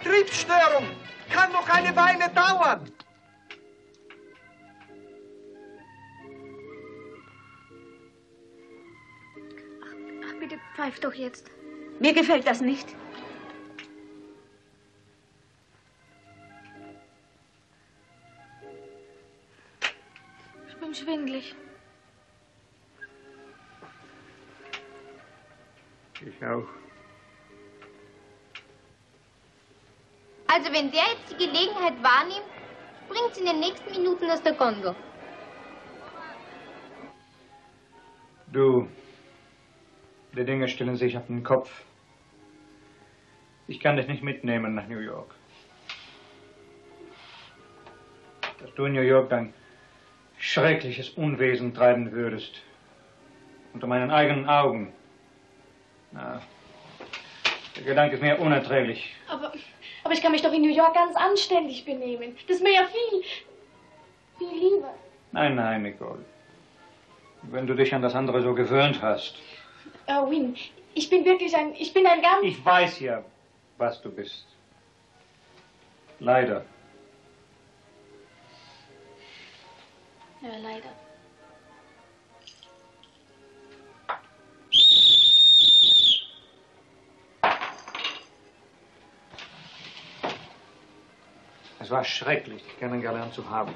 Betriebsstörung. Kann noch eine Weile dauern. Ach, bitte pfeif doch jetzt. Mir gefällt das nicht. Ich bin schwindelig. Ich auch. Also wenn der jetzt die Gelegenheit wahrnimmt, springt sie in den nächsten Minuten aus der Gondel. Du, die Dinge stellen sich auf den Kopf. Ich kann dich nicht mitnehmen nach New York. Dass du in New York ein schreckliches Unwesen treiben würdest. Unter meinen eigenen Augen. Na, der Gedanke ist mir unerträglich. Aber ich kann mich doch in New York ganz anständig benehmen. Das ist mir ja viel lieber. Nein, nein, Nicole. Wenn du dich an das andere so gewöhnt hast. Win, ich bin ein ganz... Ich weiß ja, was du bist. Leider. Ja, leider. Es war schrecklich, dich kennengelernt zu haben.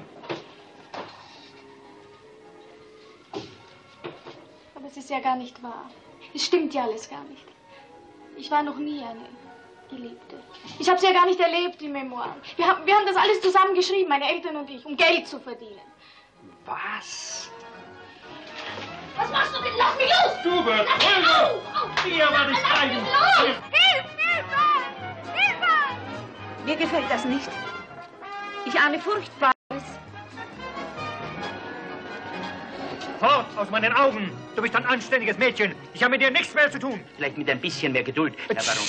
Aber es ist ja gar nicht wahr. Es stimmt ja alles gar nicht. Ich war noch nie eine Geliebte. Ich habe es ja gar nicht erlebt, die Memoiren. Wir haben das alles zusammen geschrieben, meine Eltern und ich, um Geld zu verdienen. Was? Was machst du denn? Lass mich los! Stube! Hilfe! Hier war nicht eigen! Hilfe! Mir gefällt das nicht. Ich ahne Furchtbares. Fort aus meinen Augen! Du bist ein anständiges Mädchen. Ich habe mit dir nichts mehr zu tun. Vielleicht mit ein bisschen mehr Geduld, Herr Baron.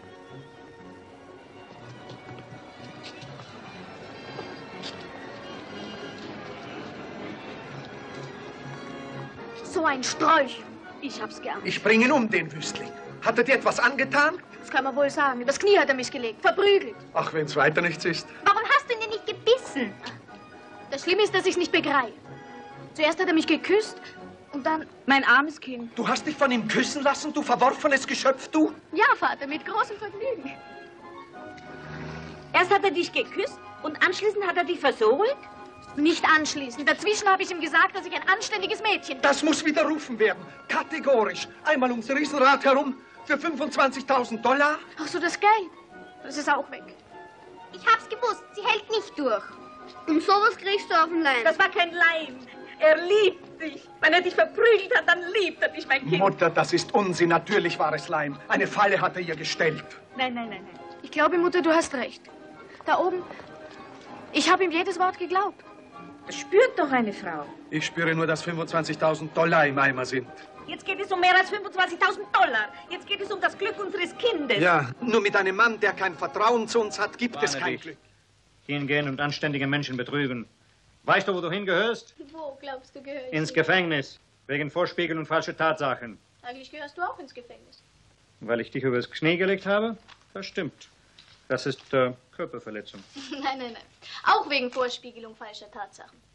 So ein Strolch. Ich hab's gern. Ich bringe ihn um, den Wüstling. Hat er dir etwas angetan? Das kann man wohl sagen. Das Knie hat er mich gelegt. Verprügelt. Ach, wenn's weiter nichts ist. Warum hast du ihn denn nicht gebissen? Das Schlimme ist, dass ich's nicht begreife. Zuerst hat er mich geküsst und dann... Mein armes Kind. Du hast dich von ihm küssen lassen, du verworfenes Geschöpf, du? Ja, Vater, mit großem Vergnügen. Erst hat er dich geküsst und anschließend hat er dich versohlt? Nicht anschließend. Dazwischen habe ich ihm gesagt, dass ich ein anständiges Mädchen bin. Das muss widerrufen werden. Kategorisch. Einmal ums Riesenrad herum für 25.000 $. Ach so, das Geld. Das ist auch weg. Ich hab's gewusst, sie hält nicht durch. Um sowas kriegst du auf den Leim. Das war kein Leim. Er liebt dich. Wenn er dich verprügelt hat, dann liebt er dich, mein Kind. Mutter, das ist Unsinn. Natürlich war es Leim. Eine Falle hat er ihr gestellt. Nein, nein, nein, nein. Ich glaube, Mutter, du hast recht. Da oben, ich habe ihm jedes Wort geglaubt. Das spürt doch eine Frau. Ich spüre nur, dass 25.000 $ im Eimer sind. Jetzt geht es um mehr als 25.000 $. Jetzt geht es um das Glück unseres Kindes. Ja, nur mit einem Mann, der kein Vertrauen zu uns hat, gibt es kein Glück. Hingehen und anständige Menschen betrügen. Weißt du, wo du hingehörst? Wo glaubst du, gehöre ich? Ins Gefängnis. Wegen Vorspiegeln und falscher Tatsachen. Eigentlich gehörst du auch ins Gefängnis. Weil ich dich übers Knie gelegt habe? Das stimmt. Das ist Körperverletzung. Nein. Auch wegen Vorspiegelung falscher Tatsachen.